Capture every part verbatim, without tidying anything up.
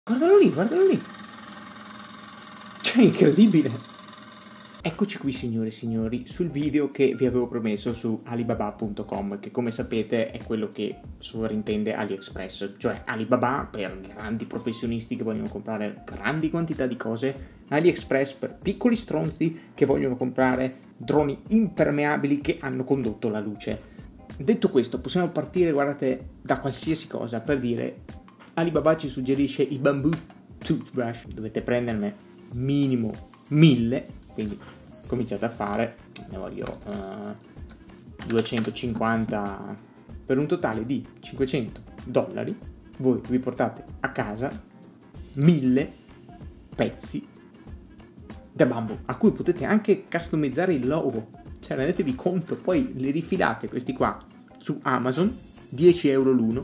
Guardalo lì, guardalo lì. Cioè, incredibile. Eccoci qui, signore e signori, sul video che vi avevo promesso su Alibaba punto com, che come sapete è quello che sovrintende AliExpress, cioè Alibaba per grandi professionisti che vogliono comprare grandi quantità di cose, AliExpress per piccoli stronzi che vogliono comprare droni impermeabili che hanno condotto la luce. Detto questo, possiamo partire, guardate, da qualsiasi cosa, per dire Alibaba ci suggerisce i bamboo toothbrush, dovete prenderne minimo mille, quindi cominciate a fare, ne voglio uh, duecentocinquanta per un totale di cinquecento dollari. Voi vi portate a casa mille pezzi da bambù a cui potete anche customizzare il logo, cioè rendetevi conto, poi li rifilate questi qua su Amazon, dieci euro l'uno,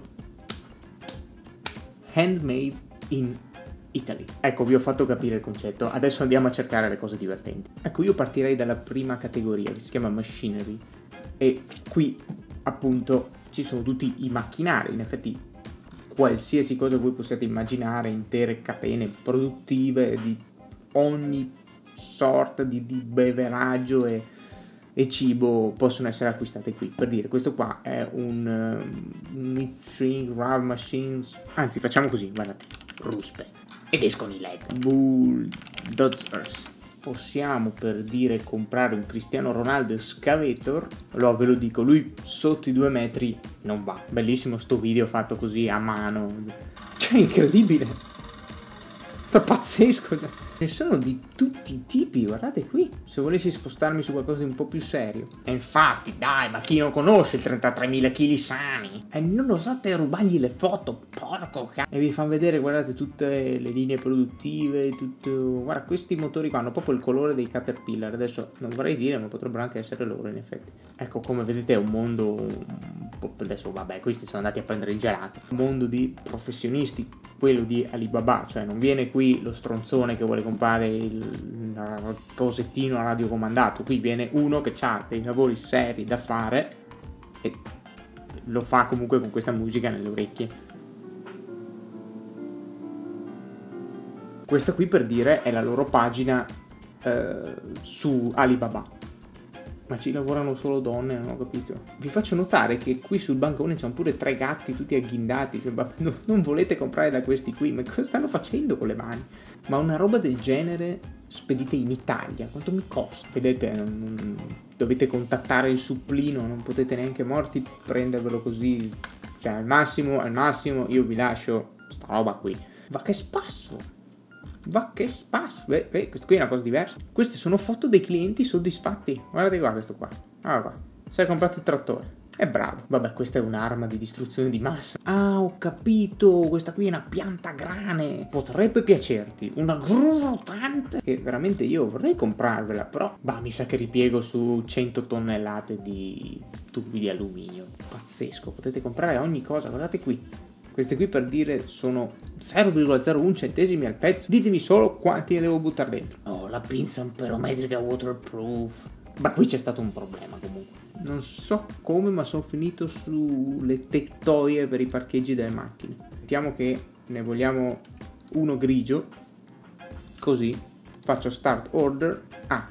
handmade in Italy. Ecco, vi ho fatto capire il concetto, adesso andiamo a cercare le cose divertenti. Ecco, io partirei dalla prima categoria che si chiama machinery e qui appunto ci sono tutti i macchinari, in effetti qualsiasi cosa voi possiate immaginare, intere catene produttive di ogni sorta di, di beveraggio e, e cibo possono essere acquistate qui. Per dire, questo qua è un uh, meat shrink wrap machines, anzi facciamo così, guardate, ruspe. Ed escono i L E D. Bulldozers. Possiamo, per dire, comprare un Cristiano Ronaldo excavator. Allora ve lo dico, lui sotto i due metri non va. Bellissimo sto video fatto così a mano. Cioè, incredibile. È pazzesco. Ne sono di tutti i tipi, guardate qui. Se volessi spostarmi su qualcosa di un po' più serio. E infatti, dai, ma chi non conosce trentatremila chili sani? E non osate rubargli le foto, porco cazzo. E vi fanno vedere, guardate, tutte le linee produttive, tutto. Guarda, questi motori qua hanno proprio il colore dei Caterpillar. Adesso non vorrei dire, ma potrebbero anche essere loro, in effetti. Ecco, come vedete è un mondo un po'. Adesso, vabbè, questi sono andati a prendere il gelato. Un mondo di professionisti, quello di Alibaba, cioè non viene qui lo stronzone che vuole comprare il cosettino radiocomandato, qui viene uno che ha dei lavori seri da fare e lo fa comunque con questa musica nelle orecchie. Questa qui, per dire, è la loro pagina eh, su Alibaba. Ma ci lavorano solo donne, non ho capito. Vi faccio notare che qui sul bancone c'hanno pure tre gatti tutti agghindati. Cioè, no, non volete comprare da questi qui? Ma cosa stanno facendo con le mani? Ma una roba del genere spedite in Italia, quanto mi costa? Vedete, non, dovete contattare il supplino, non potete neanche morti prendervelo così. Cioè, al massimo, al massimo, io vi lascio sta roba qui. Ma che spasso! Va che spasso, beh, beh, questo qui è una cosa diversa. Queste sono foto dei clienti soddisfatti. Guardate qua questo qua. Guarda qua. Si è comprato il trattore. È bravo. Vabbè, questa è un'arma di distruzione di massa. Ah, ho capito. Questa qui è una piantagrane. Potrebbe piacerti. Una gru rotante. Che veramente io vorrei comprarvela, però bah, mi sa che ripiego su cento tonnellate di tubi di alluminio. Pazzesco. Potete comprare ogni cosa. Guardate qui. Queste qui, per dire, sono zero virgola zero uno centesimi al pezzo. Ditemi solo quanti ne devo buttare dentro. Oh, la pinza amperometrica waterproof. Ma qui c'è stato un problema comunque. Non so come, ma sono finito sulle tettoie per i parcheggi delle macchine. Mettiamo che ne vogliamo uno grigio. Così. Faccio start order. Ah,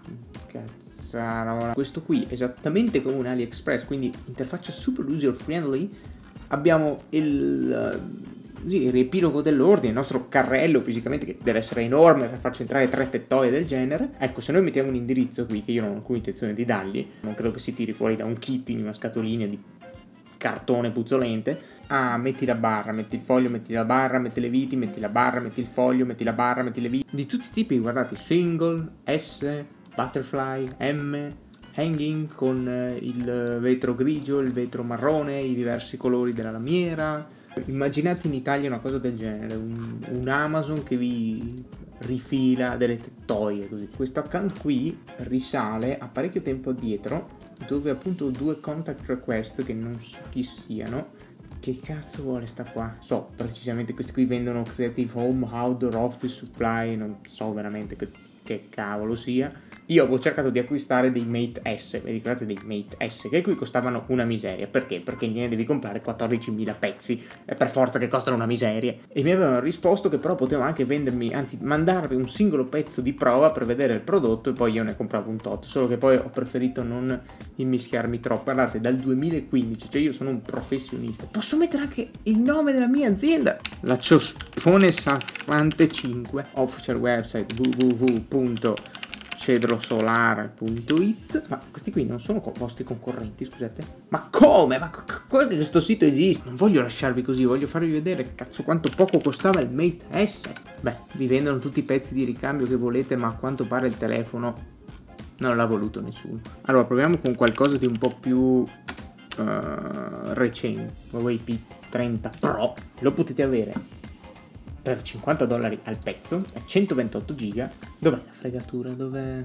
cazzarola. Questo qui, esattamente come un AliExpress, quindi interfaccia super user friendly. Abbiamo il, sì, il riepilogo dell'ordine, il nostro carrello fisicamente che deve essere enorme per farci entrare tre tettoie del genere. Ecco, se noi mettiamo un indirizzo qui, che io non ho alcuna intenzione di dargli, non credo che si tiri fuori da un kit in una scatolina di cartone puzzolente. Ah, metti la barra, metti il foglio, metti la barra, metti le viti, metti la barra, metti il foglio, metti la barra, metti le viti. Di tutti i tipi, guardate, single, S, butterfly, M, hanging con il vetro grigio, il vetro marrone, i diversi colori della lamiera. Immaginate in Italia una cosa del genere, un, un Amazon che vi rifila delle tettoie così. Questo account qui risale a parecchio tempo addietro, dove appunto ho due contact request che non so chi siano. Che cazzo vuole sta qua? So precisamente, questi qui vendono Creative Home, Outdoor Office Supply, non so veramente che, che cavolo sia. io avevo cercato di acquistare dei Mate S, vi ricordate dei Mate S, che qui costavano una miseria. Perché? Perché ne devi comprare quattordicimila pezzi, e per forza che costano una miseria. E mi avevano risposto che però potevano anche vendermi, anzi mandarmi un singolo pezzo di prova per vedere il prodotto e poi io ne compravo un tot. Solo che poi ho preferito non immischiarmi troppo. Guardate, dal duemilaquindici, cioè io sono un professionista. Posso mettere anche il nome della mia azienda? La Ciospone Saffante cinque, official website w w w punto cedrosolare punto it. Ma questi qui non sono vostri concorrenti, scusate? Ma come? Ma guarda che questo sito esiste. Non voglio lasciarvi così, voglio farvi vedere cazzo quanto poco costava il Mate S. Beh, vi vendono tutti i pezzi di ricambio che volete, ma a quanto pare il telefono non l'ha voluto nessuno. Allora proviamo con qualcosa di un po' più uh, recente. Huawei P trenta Pro lo potete avere per cinquanta dollari al pezzo, a centoventotto giga. Dov'è la fregatura? Dov'è?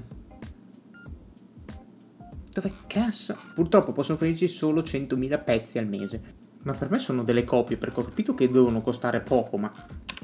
Dov'è cassa? Purtroppo possono offrirci solo centomila pezzi al mese. Ma per me sono delle copie, perché ho capito che devono costare poco, ma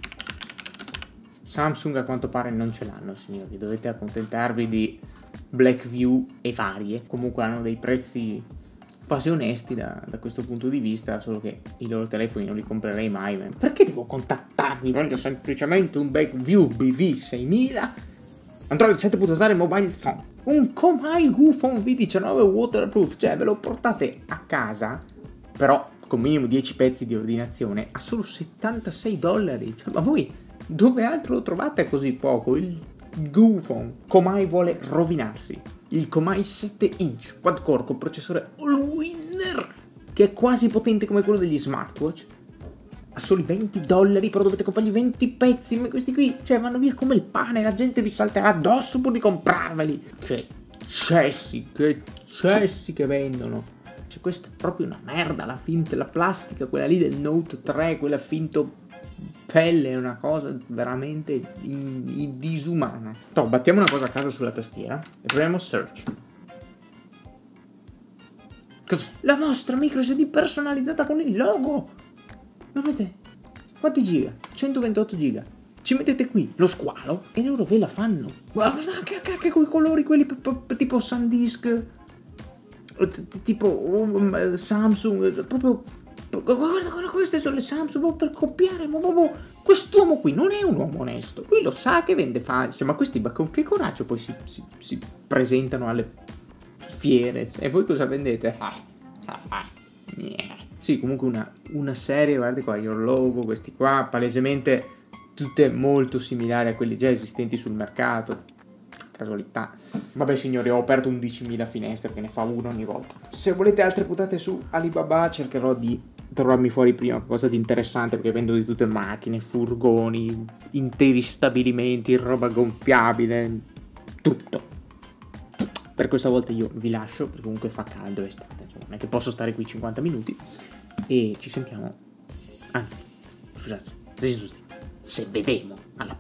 Samsung a quanto pare non ce l'hanno, signori. Dovete accontentarvi di Blackview e varie. Comunque hanno dei prezzi quasi onesti da, da questo punto di vista, solo che i loro telefoni non li comprerei mai. Perché devo contattarmi? Voglio semplicemente un Blackview B V seimila Android sette punto zero mobile phone, un Komai Goophone V diciannove waterproof, cioè ve lo portate a casa, però con minimo dieci pezzi di ordinazione, a solo settantasei dollari. Cioè, ma voi dove altro lo trovate a così poco? Il Goophone. Komai vuole rovinarsi. Il Komai sette inch quad core con processore all-winner, che è quasi potente come quello degli smartwatch, a soli venti dollari, però dovete comprargli venti pezzi. Ma questi qui, cioè, vanno via come il pane, la gente vi salterà addosso pur di comprarveli. Che cessi, che cessi che vendono. Cioè, questa è proprio una merda, la finta, la plastica, quella lì del Note tre, quella finto pelle, è una cosa veramente in, in disumana. Toh, battiamo una cosa a caso sulla tastiera e proviamo search. Cos'è? La vostra micro S D personalizzata con il logo. Lo vedete? Quanti giga? centoventotto giga. Ci mettete qui lo squalo e loro ve la fanno. Guarda anche, anche quei colori, quelli tipo SanDisk, tipo Samsung, proprio. Guarda, guarda, queste sono le Samsung per copiare. Ma quest'uomo qui non è un uomo onesto. Lui lo sa che vende false. Ma questi con che coraggio poi si, si, si presentano alle fiere? E voi cosa vendete? Ah, ah, ah. Yeah. Sì, comunque una, una serie, guardate qua, il logo, questi qua, palesemente tutte molto similari a quelli già esistenti sul mercato. Casualità. Vabbè signori, ho aperto undicimila finestre, che ne fa uno ogni volta. Se volete altre puntate su Alibaba cercherò di trovarmi fuori prima qualcosa di interessante, perché vendo di tutte macchine, furgoni, interi stabilimenti, roba gonfiabile, tutto. Per questa volta io vi lascio, perché comunque fa caldo, è estate, cioè non è che posso stare qui cinquanta minuti, e ci sentiamo, anzi, scusate, se vedemo alla